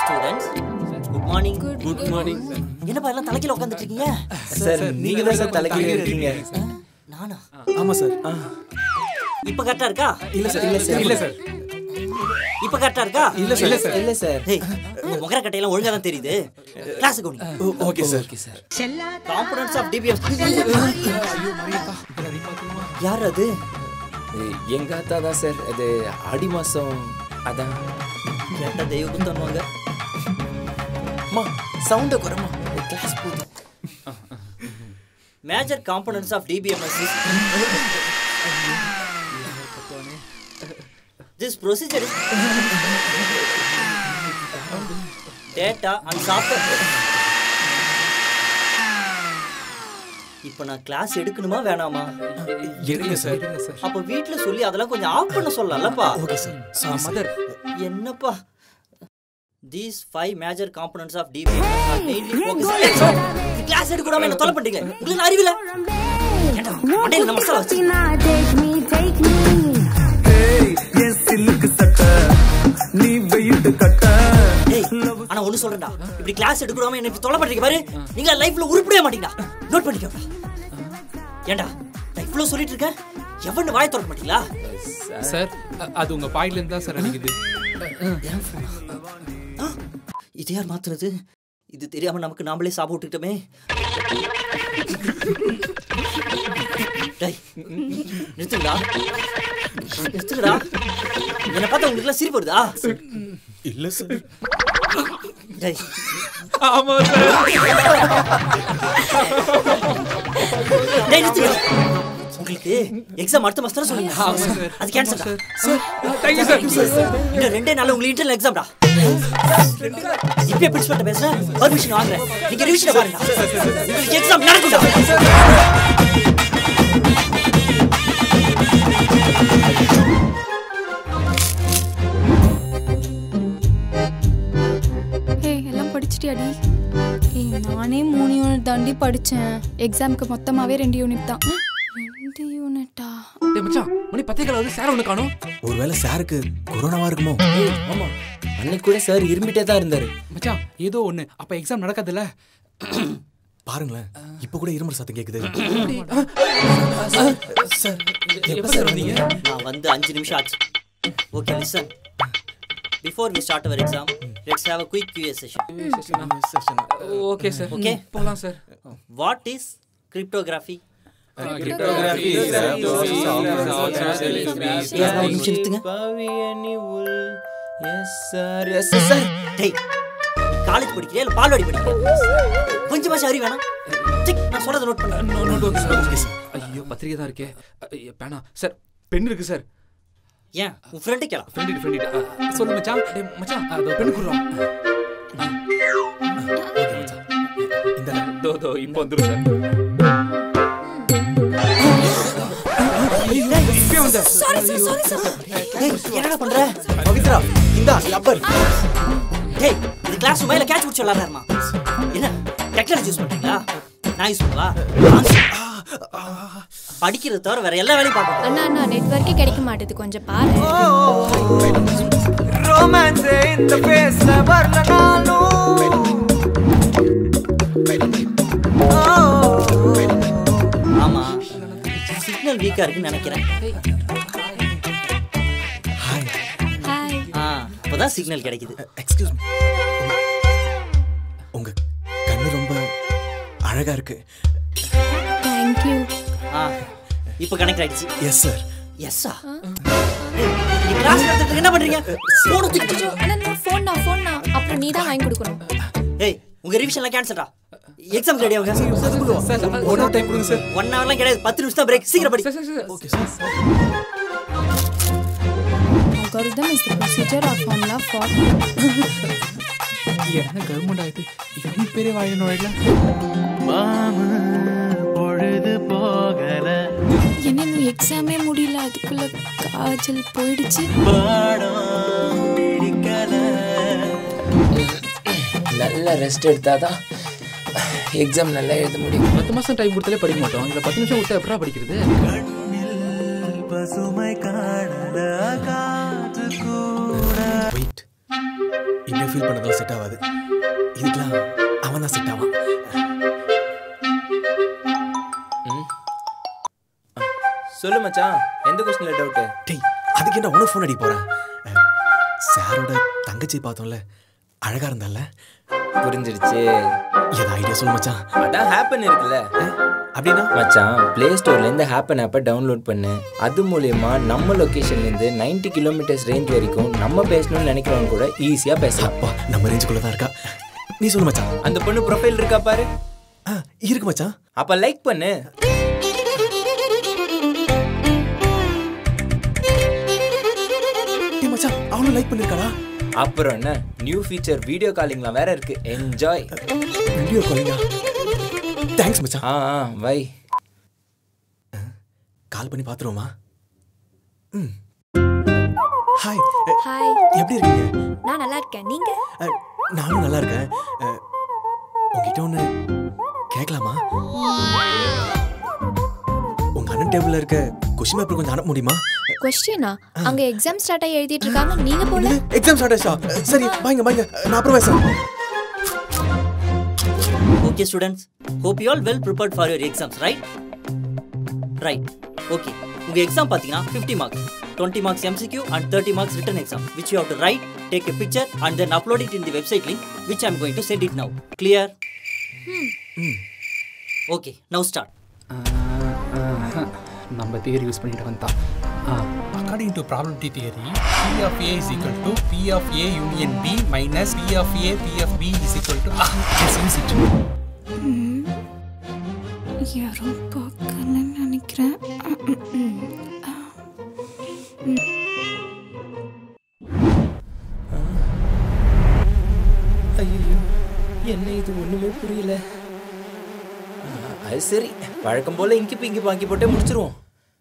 Students good morning. Good morning sir. என்னப்பா எல்லாம் தலைக்கீழ உட்கார்ந்துட்டு இருக்கீங்க? சார் நீங்க தான் சார் தலைக்கீழ இருக்கீங்க. நானா? ஆமா சார். இப்ப கரெக்ட்டா இருக்கா? இல்ல சார். இல்ல சார். இப்ப கரெக்ட்டா இருக்கா? இல்ல சார். இல்ல சார். டேய் உங்க முகர கட்டையெல்லாம் ஒழுங்கா தான் தெரியுது. கிளாஸ் கவுனி. Okay sir. Okay sir. Components of DBM. ஐயோ மரியக்கா. யார் அது? எங்க அத்தா தான் சார். அது ஆடி மாசம் அதான் கேட்ட தெய்வ குத்தம்வாங்க. அம்மா சவுண்ட குறமா. கிளாஸ் போடு. Major components of DBMS is this procedure is data and software. இப்போ நான் கிளாஸ் எடுக்கணுமா வேணாமா? எடுங்க சார். அப்ப வீட்ல சொல்லி அதெல்லாம் கொஞ்சம் ஆஃப் பண்ண சொல்லலாம்ப்பா. Okay sir. மதர் என்னப்பா these 5 major components of DBMS are mainly focused. Class எடுக்கறாம என்ன தொலை பண்றீங்க? உங்களுக்கு அறிவில்ல? ஏண்டா மண்டையில நம்ம மசாலா வச்சு. ஏய் என் சில்லுக்கு சட்ட நீ வெயிட் கட்ட. ஏய் انا ஒன்னு சொல்றேன்டா. இப்படி கிளாஸ் எடுக்கறாம என்ன தொலை பண்றீங்க பாரு. நீங்க லைஃப்ல உருப்படவே மாட்டீங்கடா. நோட் பண்ணிக்கோடா. ஏண்டா நான் இவ்ளோ சொல்லிட்டு இருக்கேன். எவன்னு வாய் திறக்க மாட்டீங்களா? சார் அது உங்க பாயிண்ட்ல இருந்தா சார் அடிக்குது. இது யார் மாத்துறது? இது தெரியாம நமக்கு நாமளே சாப விட்டுட்டோமே. டேய் நிறுத்துடா. நிறுத்துடா. என்ன பார்த்தா உங்களுக்கு எல்லாம் சிரிப்பு வருதா? இல்ல சார். டேய் ஆமா சார். டேய் நிறுத்துடா. உங்களுக்கு எக்ஸாம் அடுத்த மாசம் சொல்லுங்க. ஆமா சார். அது cancel sir. Thank you sir. இந்த ரெண்டே நாள்ல உங்களுக்கு இன்டர்னல் எக்ஸாம்டா. இப்பவே பிரின்சிபல்ட்ட பேசுறேன். பர்மிஷன் வாங்குறேன். நீங்க ரிவிஷன் பாருங்க. உங்களுக்கு எக்ஸாம் நடக்கும்டா. ஏய் எல்லாம் படிச்சிட்டியாடி? ஏய் நானே 3 யூனிட் தாண்டி படிச்சேன். எக்ஸாம்க்கு மொத்தமாவே 2 யூனிட் தான். 2 யூனிட்டா? டேய் மச்சான் மணி 10:00 சார் ஒன்னு காணோம். ஒருவேளை சாருக்கு கொரோனாவா இருக்குமோ? ஆமா. அன்னைக்கு கூட சார் இருமிட்டே தான் இருந்தாரு. மச்சான் ஏதோ ஒன்னு. அப்ப எக்ஸாம் நடக்காதுல்ல? பாருங்களேன். இப்ப கூட இருமல் சத்தம் கேக்குது. சார் எப்ப சார் வந்தீங்க? நான் வந்து 5 நிமிஷம் ஆச்சு. Okay listen. Before we start our exam, let's have a quick Q&A session. Okay sir. Okay. போலாம் சார். What is cryptography? Cryptography yes sir. Yes sir. டேய் காலேஜ் படிக்கிறியா இல்ல பால்வாடி படிக்கிறியா? கொஞ்சமாச்சு அறிவு வேணாம். டிக் நான் சொல்றத நோட் பண்ணு. Okay sir. ஐயோ பத்திரிகை தான் இருக்கே. பேனா சார். பென் இருக்கு சார். ஏன் உன் ஃப்ரெண்ட் கேளா? ஃப்ரெண்ட் சொல்லு மச்சான். டேய் மச்சான் அது பென் குடுறா. ஓகே மச்சான். இந்த தோ இப்போ வந்துரு சார். Sorry sir. டேய் என்னடா பண்ற? பவித்ரா இந்தா ரப்பர். டேய் இது கிளாஸ் ரூம்ல கேட்ச் புடிச்சு விளையாடுறமா? என்ன டெக்னாலஜி யூஸ் பண்றீங்களா? நான் யூஸ் பண்ணவா? படிக்கிறது தவிர வேற எல்லா வேலையும் பார்க்கணும். அண்ணா நெட்வொர்க்கே கிடைக்க மாட்டேது கொஞ்சம் பாரு. ரொமான்ஸ் இந்த பேஸ்ல வரலனாலும் ஆமா சிக்னல் வீக்கா இருக்குன்னு நினைக்கிறேன். ஹாய். ஹாய். இப்போதான் சிக்னல் கிடைக்குது. Excuse me. உங்க கண்ணு ரொம்ப அழகா இருக்கு. Thank you. இப்போ கனெக்ட் ஆயிடுச்சு. Yes sir. எஸ்ஸா? நீ கிளாஸ் நடத்திட்டு என்ன பண்றீங்க? போன் தூக்கிட்டு. அண்ணா ஃபோன் அப்புறம் நீ தான் வாங்கி கொடுக்கணும். ஏய் உங்க ரிவிஷன்லாம் கேன்சல்டா. எக்ஸாம் ரெடி ஆகுங்க. சார் ஒன் டைம் கொடுங்க சார். 1 ஹவர்லாம் கிடையாது. 10 நிமிஷம் தான் பிரேக். சீக்கிரம் படி. Okay sir. Algorithm is the procedure or formula for என்ன கவர்மெண்ட் ஆயிட்டு இது பேரே வாயில இல்ல. மாமு பொழுது போகல என்ன எக்ஸாமே முடியல அதுக்குள்ள காஜல் போயிடுச்சு. நல்ல ரெஸ்ட் எடுத்தாதான் எக்ஸாம் நல்லா எழுத முடியும். 10 மாசம் டைம் கொடுத்தாலே படிக்க மாட்டோம். இதுல 10 நிமிஷம் விட்டா எப்படா படிக்கிறது? பசுமை காணல காத்து கூட. வெயிட். இப்படி ஃபீல் பண்ணதும் செட் ஆகாது. இதுக்கெல்லாம் அவன் தான் செட் ஆவான். சொல்லு மச்சான், எந்த கொஸ்டின்ல டவுட்? டேய், அதுக்கு என்ன உனக்கு ஃபோன் அடி போறேன்? சாரோட தங்கச்சி பார்த்தோம்ல, அழகா இருந்தால. புரிஞ்சிடுச்சு. ஏதா ஐடியா சொல்லு மச்சான். அதான் ஹேப்பன் இருக்குல்ல. அப்படின்னா மச்சான், பிளே ஸ்டோர்ல இருந்து ஹேப்பன் ஆப்பை டவுன்லோட் பண்ணு. அது மூலியமா நம்ம லொகேஷன்ல இருந்து 90 கிலோமீட்டர்ஸ் ரேஞ்ச் வரைக்கும் நம்ம பேசணும்னு நினைக்கிறவங்க கூட ஈஸியா பேசலாம். அப்பா, நம்ம ரேஞ்சுக்குள்ள தான் இருக்கா. நீ சொல்லு மச்சான். அந்த பொண்ணு ப்ரொஃபைல் இருக்கா பாரு. இருக்கு மச்சான். அப்ப லைக் பண்ணு. டேய் மச்சான், அவனும் லைக் பண்ணிருக்காடா. அப்புறம் என்ன, நியூ ஃபீச்சர் வீடியோ காலிங்லாம் வேற இருக்கு. என்ஜாய். வீடியோ காலிங்கா? தேங்க்ஸ் மச்சான். வை. கால் பண்ணி பாத்துருவோமா? ஹாய். ஹாய். எப்படி இருக்கீங்க? நான் நல்லா இருக்கேன். நீங்க? நானும் நல்லா இருக்கேன். உங்ககிட்ட ஒண்ணு கேட்கலாமா? உங்க அண்ணன் டேபிள்ல இருக்க கொஸ்டின் பேப்பர் கொஞ்சம் அனுப்ப முடியுமா? क्वेश्चनா? அங்க எக்ஸாம் ஸ்டார்ட் ஆகி எழுதிட்டு இருக்காங்க. நீங்க போல? எக்ஸாம் ஸ்டார்ட் ஆச்சா? சரி, வாங்க வாங்க. நான் அப்புறம் பேசுறேன். Okay students, hope you all well prepared for your exams, right? Right. Okay. உங்க எக்ஸாம் பாத்தீங்கன்னா 50 marks, 20 marks MCQ and 30 marks written exam, which you have to write, take a picture and then upload it in the website link, which I am going to send it now. Clear? Okay, now start. நம்ம theory use பண்ணிட்டு வந்தா. According to probability theory, P of A is equal to P of A union B minus P of A P of B is equal to yes, use it. யாரோ பார்க்கணும்னு நினைக்கிறேன். ஐயோ, என்ன இது ஒண்ணுமே புரியல. அது சரி, வழக்கம் போல இங்கி பிங்கி பாங்கி போட்டே முடிச்சிருவோம்.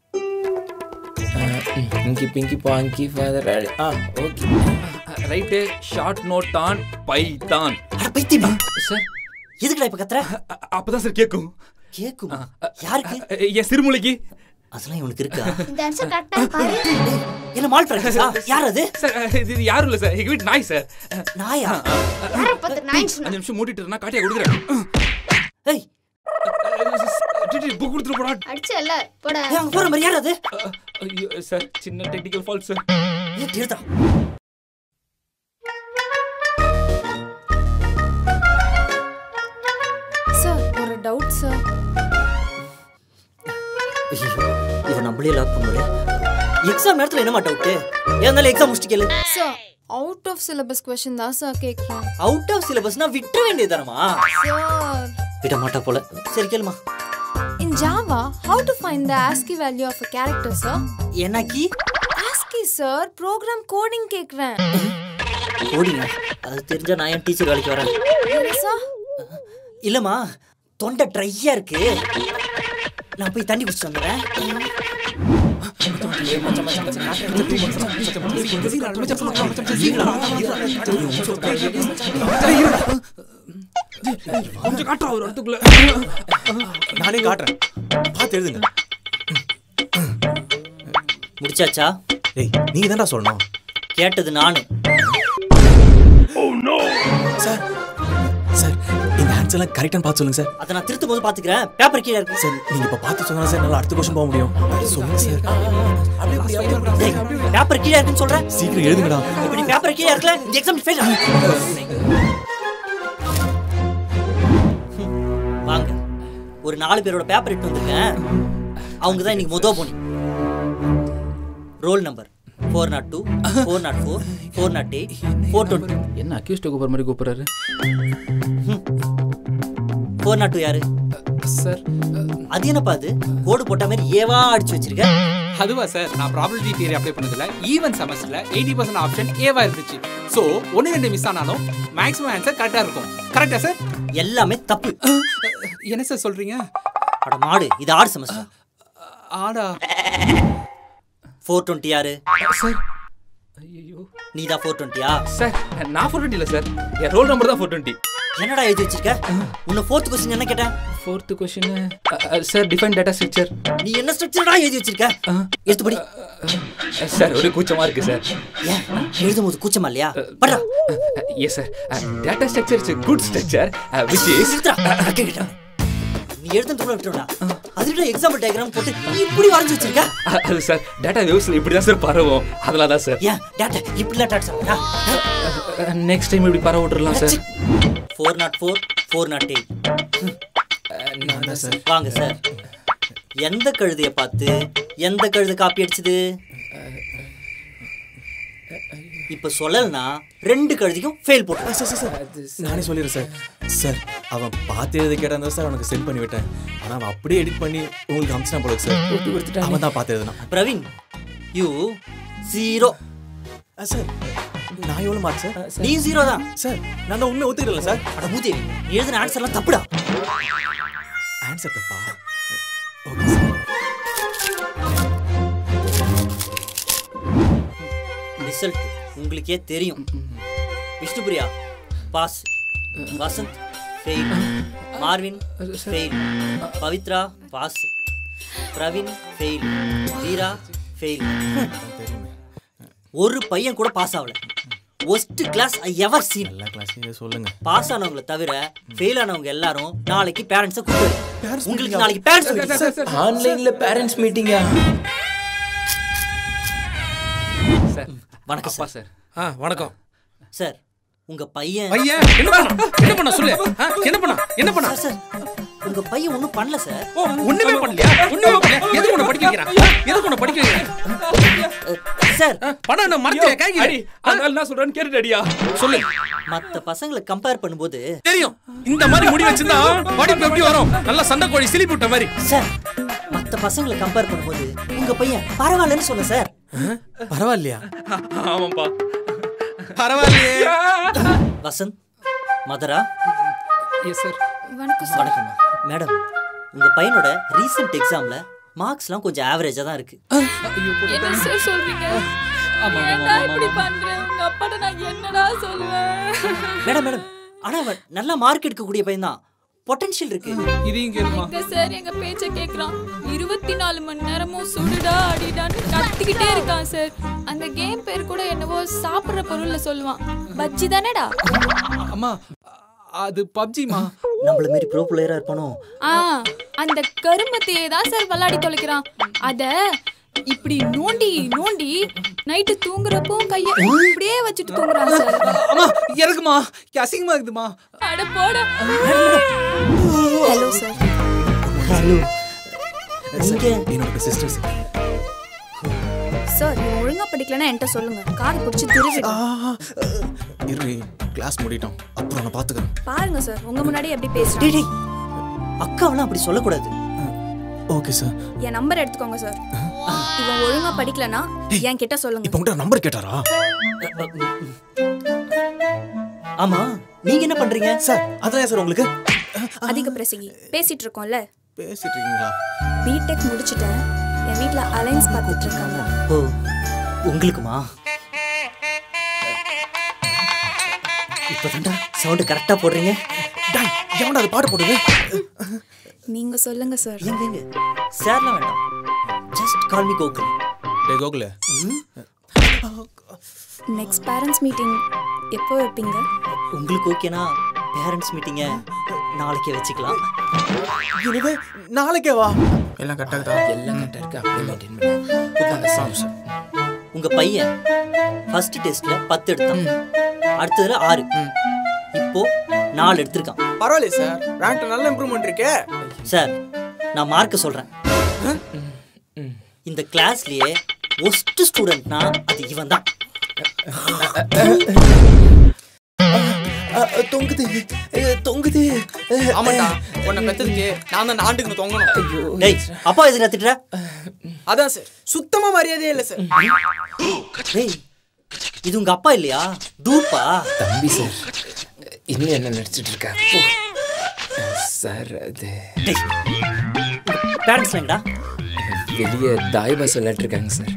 Inky pinky ponky father. Okay right. Short note on Python. அட பைத்தியமா சார், எதுக்குடா இப்ப கத்துற? அப்பதான் சார் கேக்கும். கேக்குமா? யாருக்கு? என் சிறுமொழிக்கு. அதெல்லாம் இவனுக்கு இருக்கா? இந்த ஆன்சர் கரெக்ட்டா பாரு. என்ன மால் பிராக்டிஸா? யார் அது? சார், இது யாரும் இல்ல சார், எங்க வீட்டு நாய் சார். நாயா? யார பத்தி நாய் சொன்னா? 5 நிமிஷம் மூடிட்டு இருந்தா காட்டியா கொடுக்குறேன். ஏய், புக் கொடுத்துட்டு போடா. அடிச்சல போடா. ஏய், அங்க போற மாதிரி யார் அது? ஐயோ சார், சின்ன டெக்னிக்கல் ஃபால்ட் சார். ஏய், தீர்த்தா. சார், ஒரு டவுட் சார். ஐயோ, இவன் நம்மளே லாக் பண்ணுவாரு. எக்ஸாம் நேரத்துல என்னமா டவுட்? ஏன்னால எக்ஸாம் முடிச்சிட்டு கேளு. Sir, out of syllabus question தான் சார் கேக்குறேன். அவுட் ஆஃப் சிலபஸ்னா விட்டுற வேண்டியதானமா? சார், விட மாட்டா போல. சரி கேளுமா. in Java, how to find the ASCII value of a character, sir? என்ன key? ASCII, sir. Program coding கேக்குறேன். கோடிங்க. அது தெரிஞ்சா நான் ஏன் டீச்சர் வேலைக்கு வரேன்? என்ன சார்? இல்லம்மா, தொண்டை ட்ரையா இருக்கு. நான் போய் தண்ணி குடிச்சிட்டு வந்துடுறேன். கொஞ்சம் காட்டுறா ஒரு இடத்துக்குள்ள. நானே காட்டுறேன், பார்த்து எழுதுங்க. முடிச்சாச்சா? ஏய், நீங்க தான்டா சொல்லணும். கேட்டது நானு. சார், சார், இந்த ஆன்சர்லாம் கரெக்டானு பார்த்து சொல்லுங்க சார். அதை நான் திருத்தும் போது பாத்துக்கிறேன். பேப்பர் கீழே இருக்கு. சார், நீங்க இப்ப பார்த்து சொன்னா சார் நல்லா அடுத்த क्वेश्चन போக முடியும். சொல்லுங்க சார். பேப்பர் கீழே இருக்குன்னு சொல்றேன். சீக்கிரம் எழுதுங்கடா. இப்ப நீ பேப்பர் கீழே இருக்கல, இந்த எக்ஸாம் ஃபெயில். வாங்க, ஒரு 4 பேரோட பேப்பர் எடுத்து வந்திருக்கேன். அவங்க தான் இன்னைக்கு முதல் போனி. Roll number 402, 404, 408, 420. என்ன அக்யூஸ்ட் கூப்பிடுற மாதிரி கூப்பிடுறாரு? 402 யாரு சார்? அது என்னப்பா அது? கோடு போட்ட மாதிரி ஏவா அடிச்சு வச்சிருக்க. அதுவா சார், நான் ப்ராபபிலிட்டி தியரி அப்ளை பண்ணதுல ஈவன் செமஸ்டர்ல 80% ஆப்ஷன் ஏவா இருந்துச்சு. சோ 1-2 மிஸ் ஆனாலும் மேக்ஸிமம் ஆன்சர் கரெக்டா இருக்கும். கரெக்டா சார்? எல்லாமே தப்பு. என்ன சார் சொல்றீங்க? அட மாடு, இது ஆடு செமஸ்டர். ஆடா. 420 யாரு? சார், ஐயோ. நீதான் 420யா? சார், நான் 420 இல்ல சார், என் ரோல் நம்பர் தான் 420. என்னடா எழுதி வச்சிருக்க? உன்னை 4th क्वेश्चन என்ன கேட்டேன்? 4th question sir define data structure. நீ என்ன ஸ்ட்ரக்சர்டா எழுதி வச்சிருக்க? எடுத்துபடி. சார் ஒரு கூச்சமா இருக்கு சார். ஏன் எழுதும்போது கூச்சமா இல்லையா? படா. Yes sir. Data structure is a good structure which is நீ எழுதுறதுக்குள்ள விட்டுடா. அதுல எக்ஸாம்பிள் டயகிராம் போட்டு இப்படி வரைஞ்சு வச்சிருக்க. அது சார் டேட்டா வேவ்ஸ் இப்படி தான் சார் பரவும். அதனால தான் சார். ஏன் டேட்டா இப்படிலாம் டாட் சொல்றா? நெக்ஸ்ட் டைம் இப்படி பரவ விட்டுறலாம் சார். 404 408. நான் சார். வாங்க சார். எந்த கழுதைய பார்த்து எந்த கழுதை காப்பி அடிச்சது? இப்ப சொல்லலனா 2 கழுதிக்கும் ஃபெயில் போட்டு. சார் நானே சொல்லிடுறேன் சார். சார் அவன் பார்த்து எழுதி கேட்டா சார் அவனுக்கு சென்ட் பண்ணி விட்டேன். ஆனால் அவன் அப்படியே எடிட் பண்ணி உங்களுக்கு அமிச்சினா போல சார். அவன் தான் பார்த்து எழுதுனா. பிரவீன் யூ 0. சார் நான் எவ்வளோ மார்க் சார்? நீ 0 தான் சார். நான் தான் உண்மையை ஒத்துக்கிறேன் சார். அட மூதேவி, நீ எழுதின ஆன்சர்லாம் தப்புடா. ஆன்சர் தப்பா? Okay sir. ரிசல்ட் உங்களுக்கே தெரியும். Vishnupriya pass, Vasanth fail, Marvin fail, Pavithra pass, Praveen fail, Veera fail. ஒரு பையன் கூட பாஸ் ஆகல. worst class I ever seen. எல்லா கிளாஸையும் சொல்லுங்க. பாஸ் ஆனவங்கள தவிர ஃபெயில் ஆனவங்க எல்லாரும் நாளைக்கு பேரண்ட்ஸை கூப்பிடுங்க. உங்களுக்கு நாளைக்கு பேரண்ட்ஸ் மீட்டிங். ஆன்லைன்ல பேரண்ட்ஸ் மீட்டிங்கா? சார் வணக்கம் அப்பா சார். சார். வணக்கம் சார் உங்க பையன் என்ன பண்ண சொல்லு. என்ன பண்ண சார் சார் உங்க பையன் ஒன்றும் பண்ணல சார். ஒண்ணுமே பண்ணலையா? எதுக்கு உன்னை படிக்க வைக்கிறான்? சார் பணம் என்ன மரத்துல காய்கறி? அதனால நான் சொல்றேன்னு கேட்டுடியா சொல்லு. மத்த பசங்களை கம்பேர் பண்ணும்போது தெரியும் இந்த மாதிரி முடி வச்சிருந்தா படிப்பு எப்படி வரும்? நல்லா சண்டை கோழி சிலிப்பி விட்ட மாதிரி. சார் மத்த பசங்களை கம்பேர் பண்ணும்போது உங்க பையன் பரவாயில்லன்னு சொல்ல சார். பரவாயில்லையா? ஆமாப்பா பரவாயில்லையே. வசந்த், மதரா. Yes sir. வணக்கம் சார். வணக்கம் மேடம். உங்க பையனோட ரீசெண்ட் எக்ஸாம்ல மார்க்ஸ்லாம் கொஞ்சம் ஆவரேஜா தான் இருக்கு. என்ன சார் சொல்றீங்க? ஏன்டா இப்படி பண்றேன்? உங்க அப்பாட்ட நான் என்னடா சொல்லுவேன்? மேடம் மேடம் ஆனா அவன் நல்லா மார்க் எடுக்கக்கூடிய பையன் தான். பொட்டன்ஷியல் இருக்கு. இதையும் கேளுமா. எங்க சார் எங்க பேச்ச கேக்குறான். 24 மணி நேரமும் சுடுடா அடிடான்னு கத்திக்கிட்டே இருக்கான் சார். அந்த கேம் பேர் கூட என்னவோ சாப்பிடுற பொருள்ல சொல்லுவான். பஜ்ஜி தானேடா? அம்மா அது பப்ஜிமா. நம்மள மாதிரி ப்ரோ பிளேயரா இருப்பானோ? அந்த கருமத்தையே தான் சார் விளையாடி தொலைக்கிறான். அத இப்படி நோண்டி நோண்டி நைட்டு தூங்குறப்போ கைய இப்படியே வச்சுட்டு தூங்குறான் சார். அம்மா இறக்குமா, அசிங்கமா இருக்குதுமா. அட போட. Hello sir. ஹலோ. நீங்க என்னோட சிஸ்டர் சார். சார் ஒழுங்கா படிக்கலன்னா என்கிட்ட சொல்லுங்க. காது பிடிச்சி திருவிடும். இரு கிளாஸ் முடிட்டோம், அப்புறம் நான் பாத்துக்கிறேன். பாருங்க சார் உங்க முன்னாடி எப்படி பேசுறேன். அக்காவெல்லாம் அப்படி சொல்லக்கூடாது. Okay sir. என் நம்பர் எடுத்துக்கோங்க சார். இவன் ஒழுங்கா படிக்கலனா என்கிட்ட சொல்லுங்க. இப்போ உங்ககிட்ட நம்பர் கேட்டாரா? ஆமா நீங்க என்ன பண்றீங்க சார்? அதான் சார் உங்களுக்கு அதிக பிரசங்கி பேசிட்டு இருக்கோம்ல. பேசிட்டு இருக்கீங்களா? பிடெக் முடிச்சிட்டேன். என் வீட்ல அலைன்ஸ் பார்த்துட்டு இருக்காங்க. ஓ உங்களுக்குமா? இப்பதான்டா சவுண்ட் கரெக்டா போடுறீங்க. டேய் எவன்டா அது பாட்டு போடுது? நீங்க சொல்லுங்க சார். எங்க சார்லாம் வேண்டாம். Just call me Gokul. டேய் கோகுல், நெக்ஸ்ட் பேரண்ட்ஸ் மீட்டிங் எப்போ வைப்பீங்க? உங்களுக்கு ஓகேனா பேரண்ட்ஸ் மீட்டிங்கை நாளைக்கே வச்சுக்கலாம். என்னது நாளைக்கே வா? எல்லாம் கரெக்டா இருக்கா? எல்லாம் கரெக்டா இருக்கு. அப்படியே மெயின்டைன் பண்ணு. உங்க பையன் ஃபர்ஸ்ட் டெஸ்ட்ல 10 எடுத்தான். அடுத்ததுல 6. இப்போ 4 எடுத்திருக்கான். பரவாயில்லையே சார், ரேங்க்ல நல்ல இம்ப்ரூவ்மென்ட் இருக்கே. சார் நான் மார்க்க சொல்றேன். இந்த கிளாஸ்லயே ஒஸ்ட் ஸ்டூடெண்ட்னா அது இவன் தான். தொங்குது. ஆமாடா, உன்னை பெத்ததுக்கு நான் தான் ஆண்டுக்கு தொங்கணும். டேய் அப்பா எதுக்கு திட்டுற? அதான் சார், சுத்தமா மரியாதையே இல்ல சார். டேய் இது உங்க அப்பா இல்லையா? டூப்பா? தம்பி சார் இன்னும் என்ன நடிச்சிட்டு இருக்கா சார்? அது பேரண்ட்ஸ் எங்கடா? வெளியே தாய்பா சொல்லிட்டு இருக்காங்க சார்.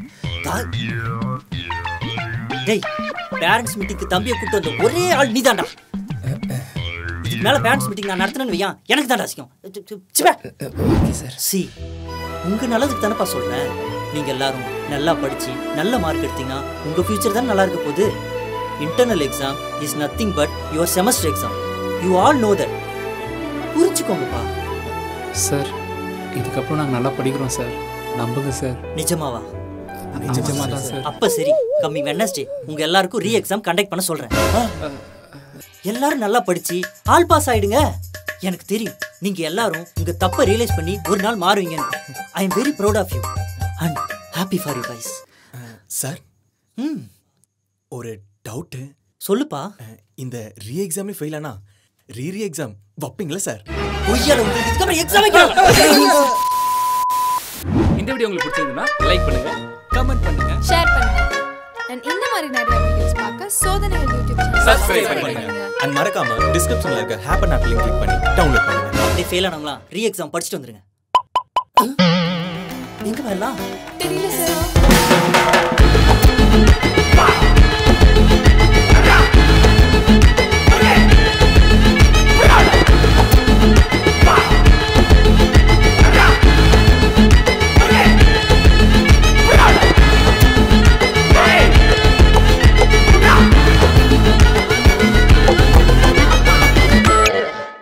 டேய் பேரண்ட்ஸ் மீட்டிங்க்கு தம்பியை கூப்பிட்டு வந்த ஒரே ஆள் நீதான்டா. இதுக்கு மேல பேரண்ட்ஸ் மீட்டிங் நான் நடத்தினேன்னு வையா எனக்கு தான் ரசிக்கும். Okay sir. சி உங்க நல்லதுக்கு தானப்பா சொல்றேன். நீங்க எல்லாரும் நல்லா படிச்சு நல்ல மார்க் எடுத்தீங்கன்னா உங்க ஃபியூச்சர் தான் நல்லா இருக்க போகுது. Internal exam is nothing but your semester exam. You all know that. புரிஞ்சுக்கோங்கப்பா. சார் இதுக்கப்புறம் நாங்கள் நல்லா படிக்கிறோம் சார், நம்புங்க சார். நிஜமாவா? நிஜமா தான் சார். அப்ப சரி, கம்மிங் வெட்னஸ்டே உங்க எல்லாருக்கும் ரீ எக்ஸாம் கண்டக்ட் பண்ண சொல்றேன். எல்லாரும் நல்லா படிச்சு ஆல் பாஸ் ஆயிடுங்க. எனக்கு தெரியும் நீங்க எல்லாரும் உங்க தப்பை ரியலைஸ் பண்ணி ஒரு நாள் மாறுவீங்கன்னு. I am very proud of you and happy for you guys. Sir ஒரு டவுட்டு. சொல்லுப்பா. இந்த ரீ எக்ஸாமே ஃபெயில் ஆனா ரீ எக்ஸாம் வைப்பீங்களா சார்? ஒய்யால உங்களுக்கு இதுக்கப்புறம் எக்ஸாம் வைக்கலாம். இந்த வீடியோ உங்களுக்கு பிடிச்சிருந்தா லைக் பண்ணுங்க, கமெண்ட் பண்ணுங்க, ஷேர் பண்ணுங்க. and இந்த மாதிரி நிறைய வீடியோஸ் பார்க்க சோதனைகள் யூடியூப் சேனல் சப்ஸ்கிரைப் பண்ணுங்க. and மறக்காம டிஸ்கிரிப்ஷன்ல இருக்க ஹேப்பன் ஆப் லிங்க் கிளிக் பண்ணி டவுன்லோட் பண்ணுங்க. அப்படியே ஃபெயில் ஆனவங்களா ரீ எக்ஸாம் படிச்சுட்டு வந்துருங்க. எங்க வரலாம் தெரியல சார்.